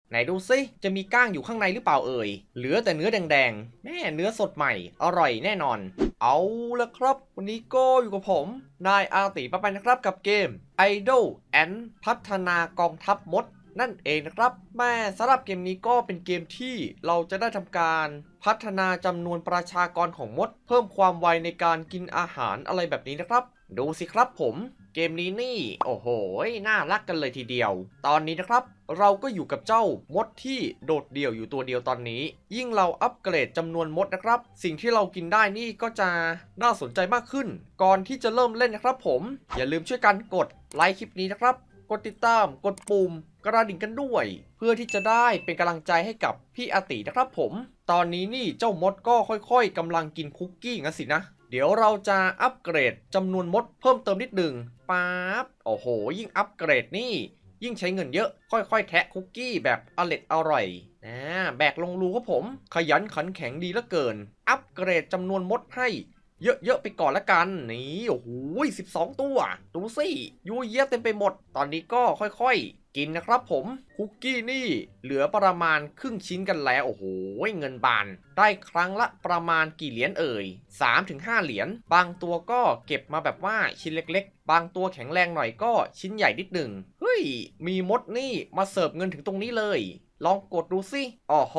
ไหนดูซิจะมีก้างอยู่ข้างในหรือเปล่าเอ่ยเหลือแต่เนื้อแดงๆแม่เนื้อสดใหม่อร่อยแน่นอนเอาละครับวันนี้ก็อยู่กับผมนายอาติปะไปนะครับกับเกม Idle Ant พัฒนากองทัพมดนั่นเองนะครับแม่สำหรับเกมนี้ก็เป็นเกมที่เราจะได้ทำการพัฒนาจำนวนประชากรของมดเพิ่มความไวในการกินอาหารอะไรแบบนี้นะครับดูสิครับผมเกมนี้นี่โอ้โหน่ารักกันเลยทีเดียวตอนนี้นะครับเราก็อยู่กับเจ้ามดที่โดดเดี่ยวอยู่ตัวเดียวตอนนี้ยิ่งเราอัปเกรดจำนวนมดนะครับสิ่งที่เรากินได้นี่ก็จะน่าสนใจมากขึ้นก่อนที่จะเริ่มเล่นนะครับผมอย่าลืมช่วยกันกดไลค์คลิปนี้นะครับกดติดตามกดปุ่มกระดิ่งกันด้วยเพื่อที่จะได้เป็นกำลังใจให้กับพี่อาตินะครับผมตอนนี้นี่เจ้ามดก็ค่อยๆกำลังกินคุกกี้งั้นสินะเดี๋ยวเราจะอัปเกรดจำนวนมดเพิ่มเติมนิดหนึ่งป๊าบโอ้โหยิ่งอัปเกรดนี่ยิ่งใช้เงินเยอะค่อยๆแทะคุกกี้แบบอร่อยแบกลงรูครับผมขยันขันแข็งดีเหลือเกินอัปเกรดจำนวนมดให้เยอะๆไปก่อนละกันนี่โอ้โห12 ตัวดูสิยูเยียเต็มไปหมดตอนนี้ก็ค่อยๆกินนะครับผมคุกกี้นี่เหลือประมาณครึ่งชิ้นกันแล้วโอ้โหเงินบานได้ครั้งละประมาณกี่เหรียญเอ่ย 3-5 เหรียญบางตัวก็เก็บมาแบบว่าชิ้นเล็กๆบางตัวแข็งแรงหน่อยก็ชิ้นใหญ่นิดหนึ่งเฮ้ยมีมดนี่มาเสิร์ฟเงินถึงตรงนี้เลยลองกดดูสิอ๋อโห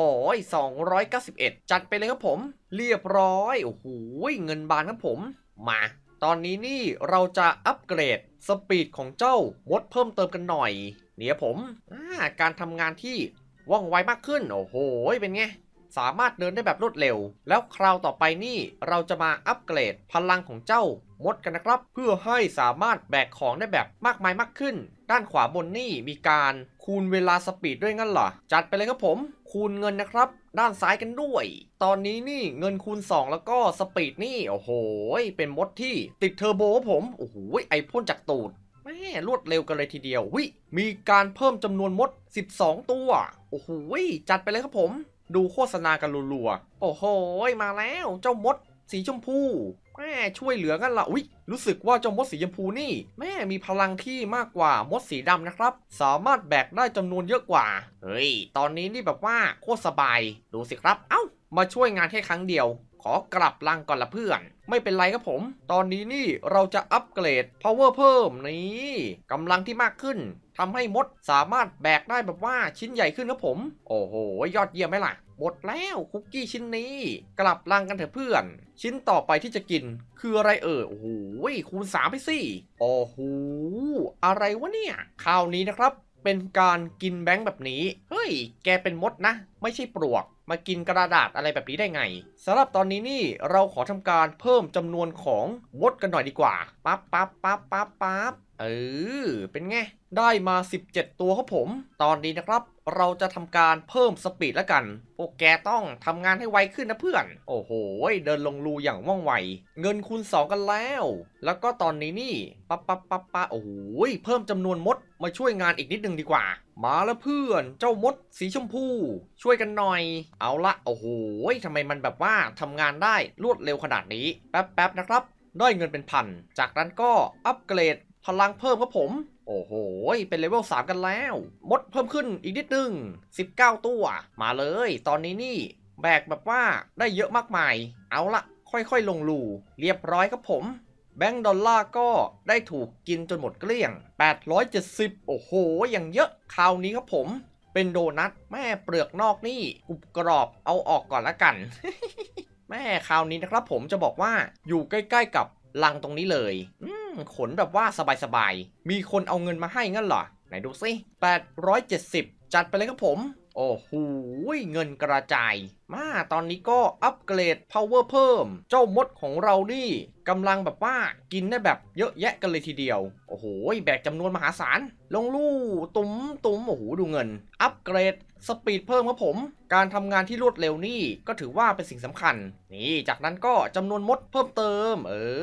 291จัดไปเลยครับผมเรียบร้อยโอ้โหเงินบานครับผมมาตอนนี้นี่เราจะอัปเกรดสปีดของเจ้ามดเพิ่มเติมกันหน่อยเนี่ยผมการทำงานที่ว่องไวมากขึ้นโอ้โหเป็นไงสามารถเดินได้แบบรวดเร็วแล้วคราวต่อไปนี่เราจะมาอัปเกรดพลังของเจ้ามดกันนะครับเพื่อให้สามารถแบกของได้แบบมากมายมากขึ้นด้านขวาบนนี่มีการคูณเวลาสปีดด้วยงั้นเหรอจัดไปเลยครับผมคูณเงินนะครับด้านซ้ายกันด้วยตอนนี้นี่เงินคูณ2แล้วก็สปีดนี่โอ้โหเป็นมดที่ติดเทอร์โบครับผมโอ้โหไอพ่นจากตูดแม่รวดเร็วกันเลยทีเดียววิมีการเพิ่มจำนวนมด12 ตัวโอ้โหจัดไปเลยครับผมดูโฆษณากันรัวๆโอ้โหมาแล้วเจ้ามดสีชมพูแม่ช่วยเหลือกันละอุ๊ยรู้สึกว่าเจ้ามดสีชมพูนี่แม่มีพลังที่มากกว่ามดสีดำนะครับสามารถแบกได้จำนวนเยอะกว่าเฮ้ยตอนนี้นี่แบบว่าโคตรสบายดูสิครับเอ้ามาช่วยงานแค่ครั้งเดียวขอกลับลังก่อนละเพื่อนไม่เป็นไรครับผมตอนนี้นี่เราจะอัปเกรด power เพิ่มนี่กำลังที่มากขึ้นทำให้มดสามารถแบกได้แบบว่าชิ้นใหญ่ขึ้นครับผมโอ้โหยอดเยี่ยมไหมล่ะหมดแล้วคุกกี้ชิ้นนี้กลับลังกันเถอะเพื่อนชิ้นต่อไปที่จะกินคืออะไรโอ้โหคูณ3ไปสิโอ้โหอะไรวะเนี่ยคราวนี้นะครับเป็นการกินแบงค์แบบนี้เฮ้ยแกเป็นมดนะไม่ใช่ปลวกมากินกระดาษอะไรแบบนี้ได้ไงสำหรับตอนนี้นี่เราขอทำการเพิ่มจำนวนของมดกันหน่อยดีกว่าปั๊บเป็นไงได้มา17 ตัวครับผมตอนนี้นะครับเราจะทำการเพิ่มสปีดแล้วกันพวกแกต้องทำงานให้ไวขึ้นนะเพื่อนโอ้โหเดินลงรูอย่างว่องไวเงินคูณ2กันแล้วก็ตอนนี้นี่ปั๊บโอ้โหเพิ่มจำนวนมดมาช่วยงานอีกนิดนึงดีกว่ามาแล้วเพื่อนเจ้ามดสีชมพูช่วยกันหน่อยเอาละโอ้โหทำไมมันแบบว่าทำงานได้รวดเร็วขนาดนี้แป๊บนะครับได้เงินเป็นพันจากนั้นก็อัปเกรดพลังเพิ่มครับผมโอ้โหเป็นเลเวล3กันแล้วมดเพิ่มขึ้นอีกนิดนึง19 ตัวมาเลยตอนนี้นี่แบกแบบว่าได้เยอะมากมายเอาละค่อยๆลงรูเรียบร้อยครับผมแบงก์ดอลลาร์ก็ได้ถูกกินจนหมดเกลี้ยง870โอ้โหอย่างเยอะคราวนี้ครับผมเป็นโดนัทแม่เปลือกนอกนี่กรุบกรอบเอาออกก่อนละกัน แม่คราวนี้นะครับผมจะบอกว่าอยู่ใกล้ๆกับลังตรงนี้เลยขนแบบว่าสบายๆมีคนเอาเงินมาให้งั้นเหรอไหนดูสิ870จัดไปเลยครับผมโอ้โหเงินกระจายมาตอนนี้ก็อัปเกรด power เพิ่มเจ้ามดของเรานี่กำลังแบบว่ากินได้แบบเยอะแยะกันเลยทีเดียวโอ้โหแบกจำนวนมหาศาลลงลู่ตุ้มโอ้โหดูเงินอัปเกรดสปีดเพิ่มครับผมการทำงานที่รวดเร็วนี่ก็ถือว่าเป็นสิ่งสำคัญนี่จากนั้นก็จำนวนมดเพิ่มเติม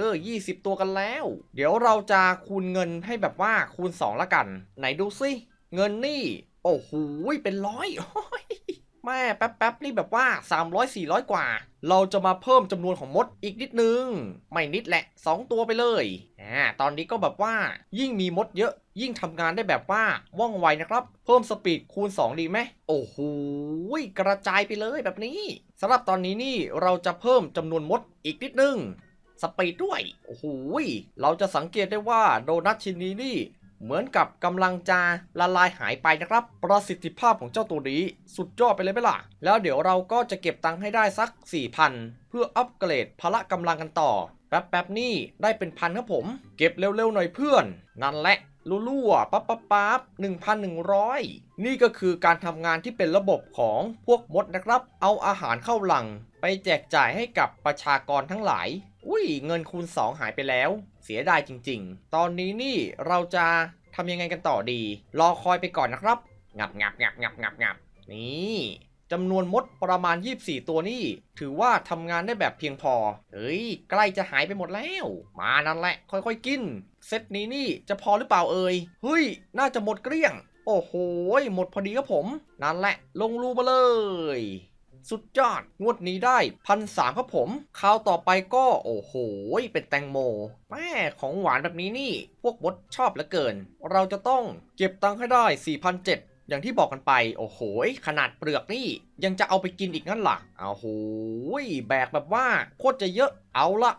20 ตัวกันแล้วเดี๋ยวเราจะคูณเงินให้แบบว่าคูณ2ละกันไหนดูสิเงินนี่โอ้โหเป็นร้อยแหมแม่แป๊บนี่แบบว่า300-400กว่าเราจะมาเพิ่มจำนวนของมดอีกนิดนึงไม่นิดแหละ2ตัวไปเลยตอนนี้ก็แบบว่ายิ่งมีมดเยอะยิ่งทำงานได้แบบว่าว่องไวนะครับเพิ่มสปีดคูณ2ดีไหมโอ้โหกระจายไปเลยแบบนี้สำหรับตอนนี้นี่เราจะเพิ่มจำนวนมดอีกนิดนึงสปีดด้วยโอ้โหเราจะสังเกตได้ว่าโดนัทชิ้นนี้นี่เหมือนกับกำลังจะละลายหายไปนะครับประสิทธิภาพของเจ้าตัวนี้สุดยอดไปเลยไหมล่ะแล้วเดี๋ยวเราก็จะเก็บตังค์ให้ได้สัก 4,000 เพื่ออัปเกรดพละกำลังกันต่อแป๊บนี่ได้เป็นพันครับผมเก็บเร็วๆหน่อยเพื่อนนั่นแหละรั่วๆปั๊บ1,100นี่ก็คือการทำงานที่เป็นระบบของพวกมดนะครับเอาอาหารเข้าหลังไปแจกจ่ายให้กับประชากรทั้งหลายเงินคูณ2หายไปแล้วเสียดายจริงๆตอนนี้นี่เราจะทำยังไงกันต่อดีรอคอยไปก่อนนะครับงับนี่จำนวนมดประมาณ24ตัวนี่ถือว่าทำงานได้แบบเพียงพอใกล้จะหายไปหมดแล้วมานั่นแหละค่อยๆกินเซตนี้นี่จะพอหรือเปล่าน่าจะหมดเกลี้ยงโอ้โหหมดพอดีครับผมนั่นแหละลงรูมาเลยสุดยอดงวดนี้ได้1,300ครับผมคราวต่อไปก็โอ้โหเป็นแตงโมแม่ของหวานแบบนี้นี่พวกมดชอบเหลือเกินเราจะต้องเก็บตังค์ให้ได้ 4,700อย่างที่บอกกันไปโอ้โหขนาดเปลือกนี่ยังจะเอาไปกินอีกงั้นล่ะโอ้โหแบกแบบว่าโคตรจะเยอะเอาละ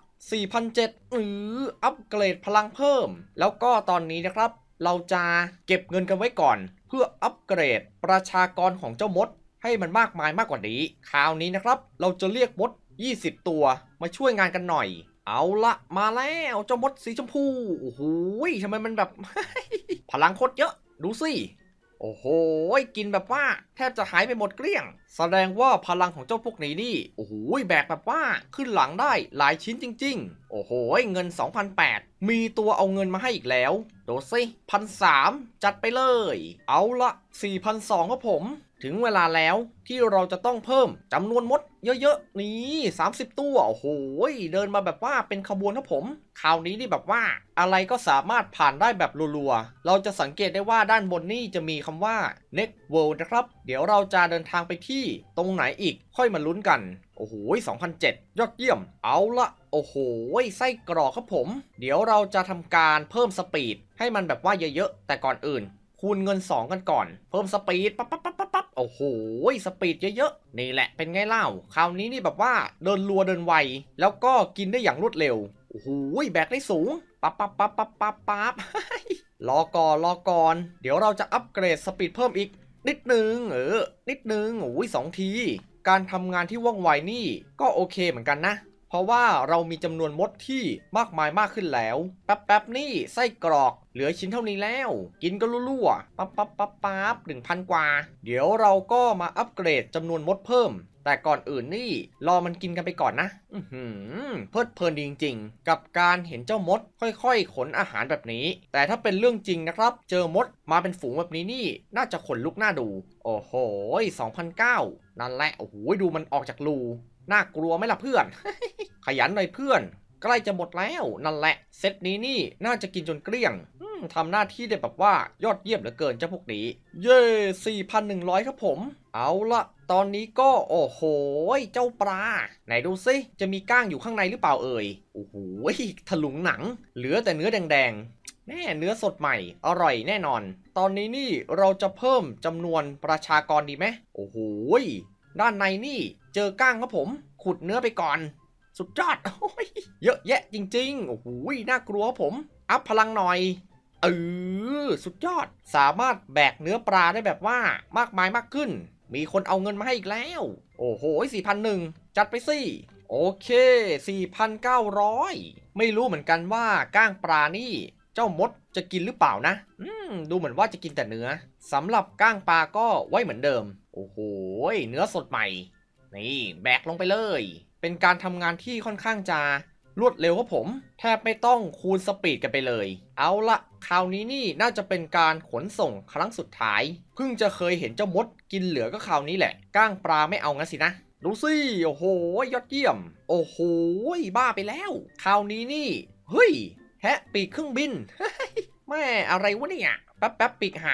4,700อัปเกรดพลังเพิ่มแล้วก็ตอนนี้นะครับเราจะเก็บเงินกันไว้ก่อนเพื่ออัปเกรดประชากรของเจ้ามดให้มันมากมายมากกว่านี้คราวนี้นะครับเราจะเรียกมด20ตัวมาช่วยงานกันหน่อยเอาละมาแล้วเจ้ามดสีชมพูโอ้โหทำไมมันแบบ พลังโคตรเยอะดูสิโอ้โหกินแบบว่าแทบจะหายไปหมดเกลี้ยงแสดงว่าพลังของเจ้าพวกนี้นี่โอ้โหแบกแบบว่าขึ้นหลังได้หลายชิ้นจริงๆโอ้โหเงิน 2,800 มีตัวเอาเงินมาให้อีกแล้วดูสิ1,300จัดไปเลยเอาละ 4,200ครับผมถึงเวลาแล้วที่เราจะต้องเพิ่มจำนวนมดเยอะๆนี่30ตัวโอ้โหเดินมาแบบว่าเป็นขบวนครับผมคราวนี้นี่แบบว่าอะไรก็สามารถผ่านได้แบบรัวๆเราจะสังเกตได้ว่าด้านบนนี่จะมีคำว่า Next World นะครับเดี๋ยวเราจะเดินทางไปที่ตรงไหนอีกค่อยมาลุ้นกันโอ้โห2,700ยอดเยี่ยมเอาละโอ้โหไส้กรอกครับผมเดี๋ยวเราจะทำการเพิ่มสปีดให้มันแบบว่าเยอะๆแต่ก่อนอื่นคูณเงิน2กันก่อนเพิ่มสปีดปั๊บโอ้โหสปีดเยอะๆนี่แหละเป็นไงเล่าคราวนี้นี่แบบว่าเดินรัวเดินไวแล้วก็กินได้อย่างรวดเร็วโอ้โหแบกได้สูงปั๊บรอก่อนเดี๋ยวเราจะอัปเกรดสปีดเพิ่มอีกนิดนึงนิดนึง2 ทีการทำงานที่ว่องไวนี่ก็โอเคเหมือนกันนะเพราะว่าเรามีจำนวนมดที่มากมายมากขึ้นแล้วแป๊บนี่ไส้กรอกเหลือชิ้นเท่านี้แล้วกินก็รั่วปั๊บ1,000 กว่าเดี๋ยวเราก็มาอัปเกรดจำนวนมดเพิ่มแต่ก่อนอื่นนี่รอมันกินกันไปก่อนนะเพลิดเพลินดีจริงๆกับการเห็นเจ้ามดค่อยๆขนอาหารแบบนี้แต่ถ้าเป็นเรื่องจริงนะครับเจอมดมาเป็นฝูงแบบนี้นี่น่าจะขนลุกน่าดูโอ้โห2,900นั่นแหละโอ้โหดูมันออกจากรูน่ากลัวไหมล่ะเพื่อน ขยันหน่อยเพื่อนใกล้จะหมดแล้วนั่นแหละเซตนี้นี่น่าจะกินจนเกลี้ยงทำหน้าที่ได้แบบว่ายอดเยี่ยมเหลือเกินเจ้าพวกนี้เย้ 4,100 ครับผมเอาละตอนนี้ก็โอ้โหเจ้าปลาไหนดูซิจะมีก้างอยู่ข้างในหรือเปล่าโอ้โหถลุงหนังเหลือแต่เนื้อแดงๆแน่เนื้อสดใหม่อร่อยแน่นอนตอนนี้นี่เราจะเพิ่มจำนวนประชากรดีไหมโอ้โหด้านในนี่เจอก้างครับผมขุดเนื้อไปก่อนสุดยอดเยอะแยะจริงๆโอ้โหน่ากลัวครับผมอัพพลังหน่อยสุดยอดสามารถแบกเนื้อปลาได้แบบว่ามากมายมากขึ้นมีคนเอาเงินมาให้อีกแล้วโอ้โห4,100จัดไปสิโอเค 4,900 ไม่รู้เหมือนกันว่าก้างปลานี่เจ้ามดจะกินหรือเปล่านะดูเหมือนว่าจะกินแต่เนื้อสำหรับก้างปลาก็ไว้เหมือนเดิมโอ้โหเนื้อสดใหม่นี่แบกลงไปเลยเป็นการทำงานที่ค่อนข้างจะรวดเร็วครับผมแทบไม่ต้องคูณสปีดกันไปเลยเอาละคราวนี้นี่น่าจะเป็นการขนส่งครั้งสุดท้ายเพิ่งจะเคยเห็นเจ้ามดกินเหลือก็คราวนี้แหละก้างปลาไม่เอางั้นสินะดูสิโอ้โหยอดเยี่ยมโอ้โหบ้าไปแล้วคราวนี้นี่เฮ้ยแฮะปีกเครื่องบิน แม่อะไรวะเนี่ยแป๊บปีกหาย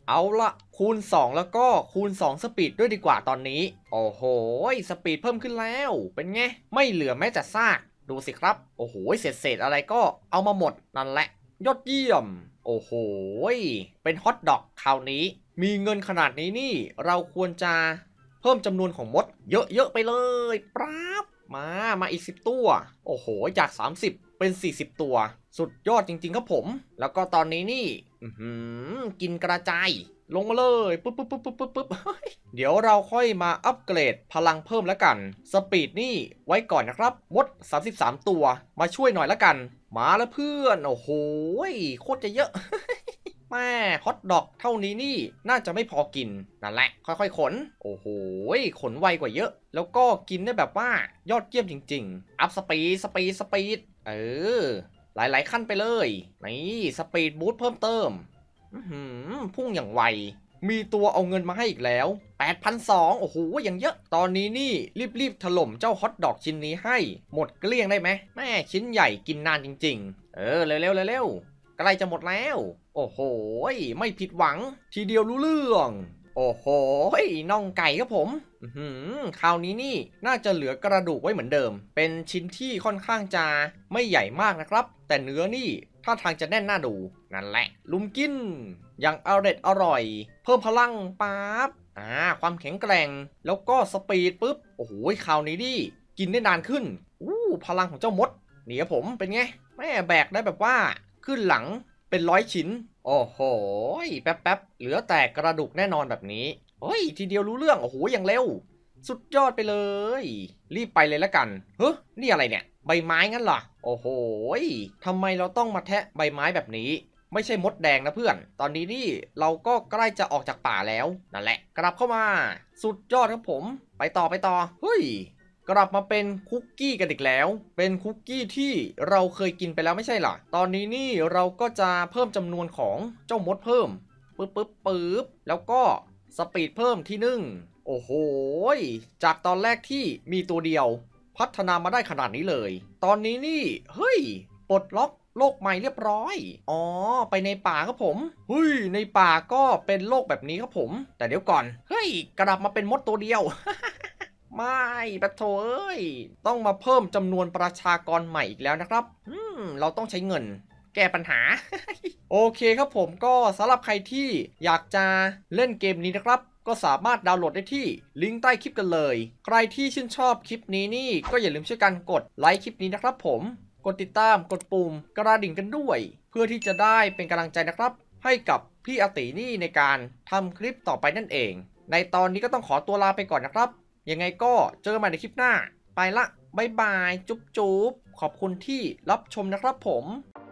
เอาละคูณ2แล้วก็คูณ2สปีดด้วยดีกว่าตอนนี้โอ้โหสปีดเพิ่มขึ้นแล้วเป็นไงไม่เหลือแม้แต่ซากดูสิครับโอ้โหเศษอะไรก็เอามาหมดนั่นแหละยอดเยี่ยมโอ้โหเป็นฮอทดอกคราวนี้มีเงินขนาดนี้นี่เราควรจะเพิ่มจำนวนของมดเยอะๆไปเลยปราบมาอีก10ตัวโอ้โหจาก30เป็น40ตัวสุดยอดจริงๆครับผมแล้วก็ตอนนี้นี่กินกระจายลงมาเลยปุ๊บเดี๋ยวเราค่อยมาอัปเกรดพลังเพิ่มแล้วกันสปีดนี่ไว้ก่อนนะครับมด33ตัวมาช่วยหน่อยแล้วกันมาแล้วเพื่อนโอ้โหโคตรจะเยอะ แม่ฮอทดอกเท่านี้นี่น่าจะไม่พอกินนั่นแหละค่อยๆขนโอ้โหขนไวกว่าเยอะแล้วก็กินได้แบบว่ายอดเยี่ยมจริงๆอัพสปีดหลายๆขั้นไปเลยนี่สปีดบูสต์เพิ่มเติมพุ่งอย่างไวมีตัวเอาเงินมาให้อีกแล้ว 8,200โอ้โหอย่างเยอะตอนนี้นี่รีบถล่มเจ้าฮอทดอกชิ้นนี้ให้หมดเกลี้ยงได้ไหมแม่ชิ้นใหญ่กินนานจริงๆเร็วใกล้จะหมดแล้วโอ้โหไม่ผิดหวังทีเดียวรู้เรื่องโอ้โหน่องไก่ครับผมคราวนี้นี่น่าจะเหลือกระดูกไว้เหมือนเดิมเป็นชิ้นที่ค่อนข้างจะไม่ใหญ่มากนะครับแต่เนื้อนี่ท่าทางจะแน่นน่าดูนั่นแหละลุมกินอย่างอร่อยเพิ่มพลังปั๊บความแข็งแกร่งแล้วก็สปีดปุ๊บโอ้โหคราวนี้ดิกินได้นานขึ้นพลังของเจ้ามดนี่ครับผมเป็นไงแม่แบกได้แบบว่าขึ้นหลังเป็น100 ชิ้นโอ้โหแป๊บเหลือแต่กระดูกแน่นอนแบบนี้ทีเดียวรู้เรื่องโอ้โหอย่างเร็วสุดยอดไปเลยรีบไปเลยละกันนี่อะไรเนี่ยใบไม้งั้นเหรอโอ้โหทำไมเราต้องมาแทะใบไม้แบบนี้ไม่ใช่มดแดงนะเพื่อนตอนนี้นี่เราก็ใกล้จะออกจากป่าแล้วนั่นแหละกลับเข้ามาสุดยอดครับผมไปต่อกลับมาเป็นคุกกี้กันอีกแล้วเป็นคุกกี้ที่เราเคยกินไปแล้วไม่ใช่เหรอตอนนี้นี่เราก็จะเพิ่มจำนวนของเจ้ามดเพิ่มปึ๊บแล้วก็สปีดเพิ่มที่1โอ้โหจากตอนแรกที่มีตัวเดียวพัฒนามาได้ขนาดนี้เลยตอนนี้นี่ปลดล็อกโลกใหม่เรียบร้อยไปในป่าครับผมในป่าก็เป็นโลกแบบนี้ครับผมแต่เดี๋ยวก่อนกลับมาเป็นมดตัวเดียว ไม่ปะโถต้องมาเพิ่มจำนวนประชากรใหม่อีกแล้วนะครับเราต้องใช้เงินแก้ปัญหา โอเคครับผมก็สำหรับใครที่อยากจะเล่นเกมนี้นะครับก็สามารถดาวน์โหลดได้ที่ลิงก์ใต้คลิปกันเลยใครที่ชื่นชอบคลิปนี้นี่ก็อย่าลืมช่วยกันกดไลค์คลิปนี้นะครับผมกดติดตามกดปุ่มกระดิ่งกันด้วยเพื่อที่จะได้เป็นกำลังใจนะครับให้กับพี่อาตินี่ในการทำคลิปต่อไปนั่นเองในตอนนี้ก็ต้องขอตัวลาไปก่อนนะครับยังไงก็เจอกันใหม่ในคลิปหน้าไปละบ๊ายบายจุ๊บขอบคุณที่รับชมนะครับผม